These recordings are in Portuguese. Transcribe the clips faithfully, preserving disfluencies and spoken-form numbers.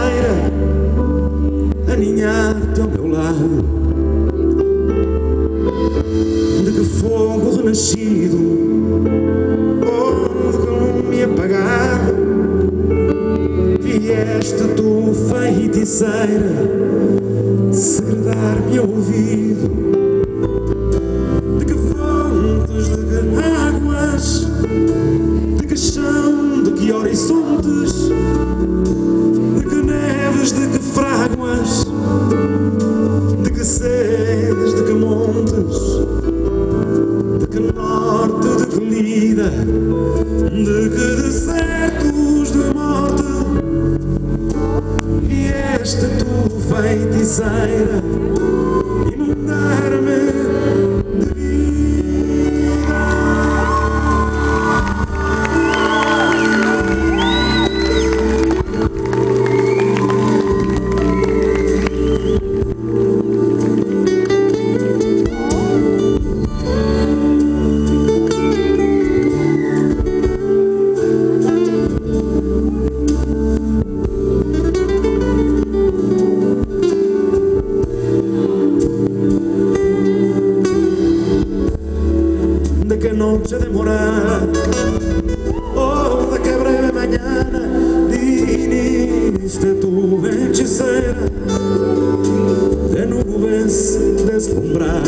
feiticeira, aninhar-te ao meu lado. De que fogo renascido, onde lume apagado, vieste tu, feiticeira, segredar-me ao ouvido. De que fontes, de que águas, de que chão, de que horizontes, de que neves, de que fráguas, de que sedes, de que montes, de que norte, de que lida, de que desertos de morte, vieste tu, feiticeira, inundar-me de vida. De que noche demorada, oh, de que breve mañana viniste tu, hechicera, de nubes deslumbrada,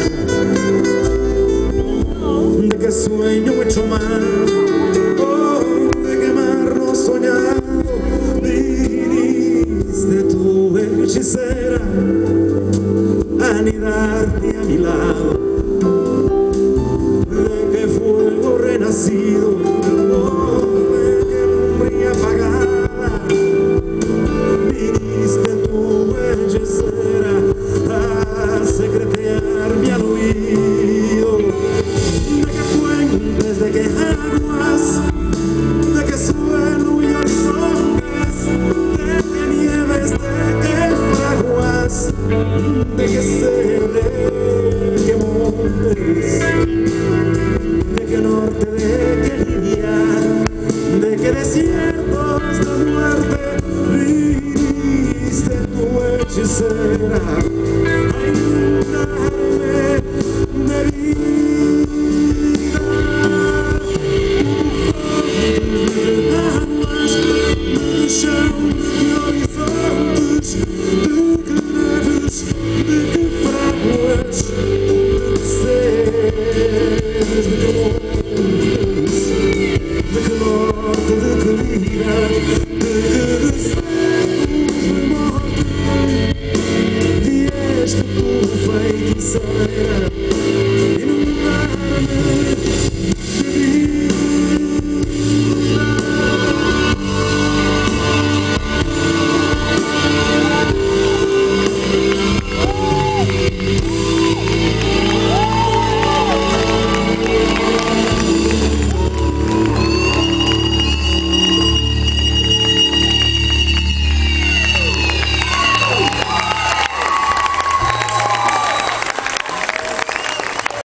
de que sueño hecho mal, oh, de que mar no soñado, viniste tu, hechicera, a anidarte a mi lado. Fuego renacido, oh, de que lumbre apagada, viniste tu, hechicera, a secretearme al oído. De que fuentes, de que aguas, de que suelo y horizontes, de que nieves, de que fraguas, de que sede, de que montes, de que norte, de que lidiar, de que desiertos de muerte, viniste tu, hechicera, a inundarme de vida. De aguas, de chão, de horizontes,